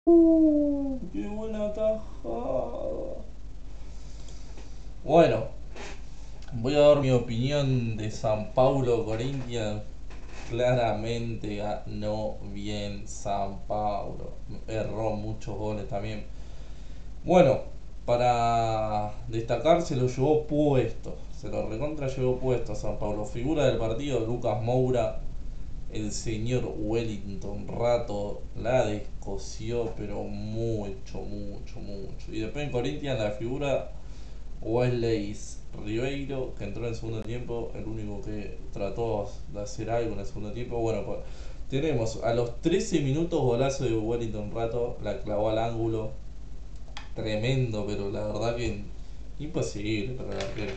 ¡Qué buena tajada! Bueno, voy a dar mi opinión de San Paulo Corinthians. Claramente ganó bien San Paulo. Erró muchos goles también. Bueno, para destacar se lo llevó puesto. Se lo recontra llevó puesto a San Paulo. Figura del partido, Lucas Moura. El señor Wellington Rato la descoció, pero mucho, mucho, mucho. Y después en Corinthians la figura Wesley Ribeiro, que entró en el segundo tiempo, el único que trató de hacer algo en el segundo tiempo. Bueno, pues tenemos a los 13 minutos golazo de Wellington Rato, la clavó al ángulo. Tremendo, pero la verdad que imposible para el arquero.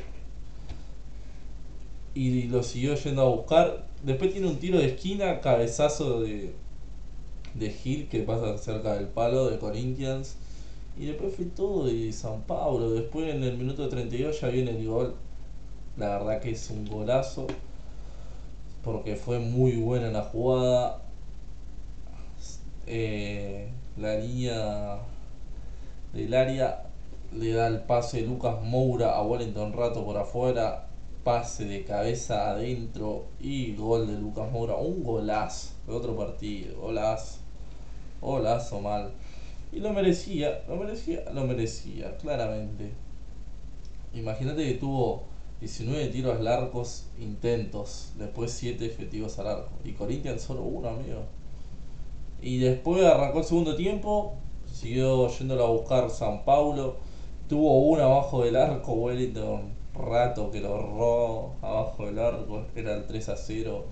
Y lo siguió yendo a buscar. Después tiene un tiro de esquina, cabezazo de Gil que pasa cerca del palo de Corinthians. Y después fue todo de San Pablo. Después en el minuto 32 ya viene el gol. La verdad que es un golazo. Porque fue muy buena la jugada. La línea del área le da el pase de Lucas Moura a Wellington Rato por afuera. Pase de cabeza adentro. Y gol de Lucas Moura. Un golazo. De otro partido. Golazo. Golazo mal. Y lo merecía, lo merecía, lo merecía, claramente. Imagínate que tuvo 19 tiros al arco intentos, después 7 efectivos al arco. Y Corinthians solo uno, amigo. Y después arrancó el segundo tiempo, siguió yéndolo a buscar San Paulo. Tuvo uno abajo del arco, Wellington Rato que lo erró abajo del arco, era el 3-0.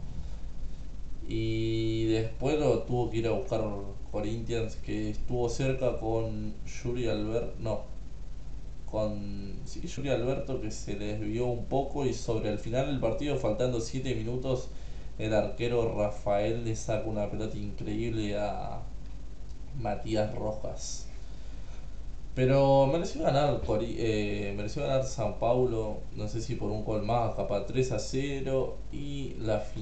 Y después lo tuvo que ir a buscar Corinthians, que estuvo cerca con Yuri Albert. No, con sí, Yuri Alberto, que se desvió un poco. Y sobre el final del partido, faltando 7 minutos, el arquero Rafael le saca una pelota increíble a Matías Rojas. Pero mereció ganar San Paulo, no sé si por un gol más, capaz 3-0. Y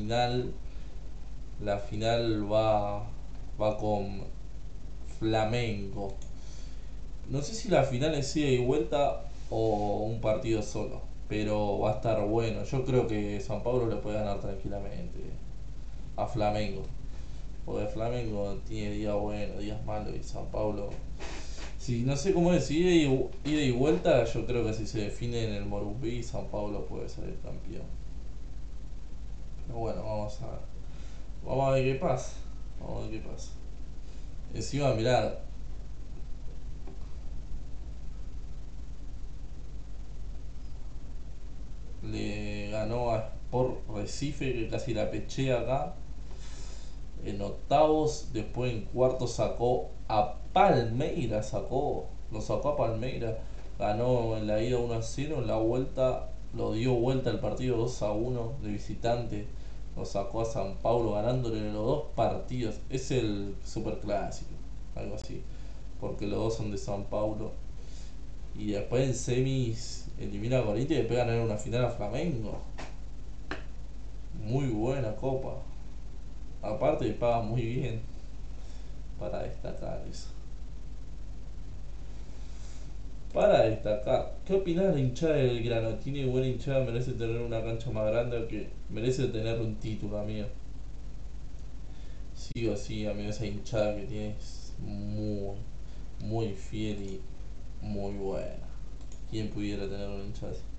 la final va con Flamengo. No sé si la final es ida y vuelta o un partido solo, pero va a estar bueno. Yo creo que San Pablo le puede ganar tranquilamente a Flamengo. Porque Flamengo tiene días buenos, días malos, y San Pablo. Si no sé cómo es, si ida y vuelta, yo creo que si se define en el Morumbí, San Pablo puede ser el campeón. Pero bueno, vamos a ver qué pasa. Vamos a ver qué pasa. Encima, mirá, le ganó a Sport Recife, que casi la pechea acá. En octavos, después en cuartos sacó a Palmeira, lo sacó a Palmeira, ganó en la ida 1-0, en la vuelta lo dio vuelta el partido 2-1 de visitante, lo sacó a San Paulo ganándole los dos partidos, es el super clásico, algo así, porque los dos son de San Paulo. Y después en semis elimina a Corinthians y después ganar una final a Flamengo. Muy buena copa. Aparte paga muy bien para destacar eso. Para destacar, ¿qué opinas de la hinchada del Belgrano? ¿Tiene buena hinchada? ¿Merece tener una cancha más grande o que merece tener un título, amigo? Sí o sí, amigo, esa hinchada que tiene es muy, muy fiel y muy buena. ¿Quién pudiera tener una hinchada así?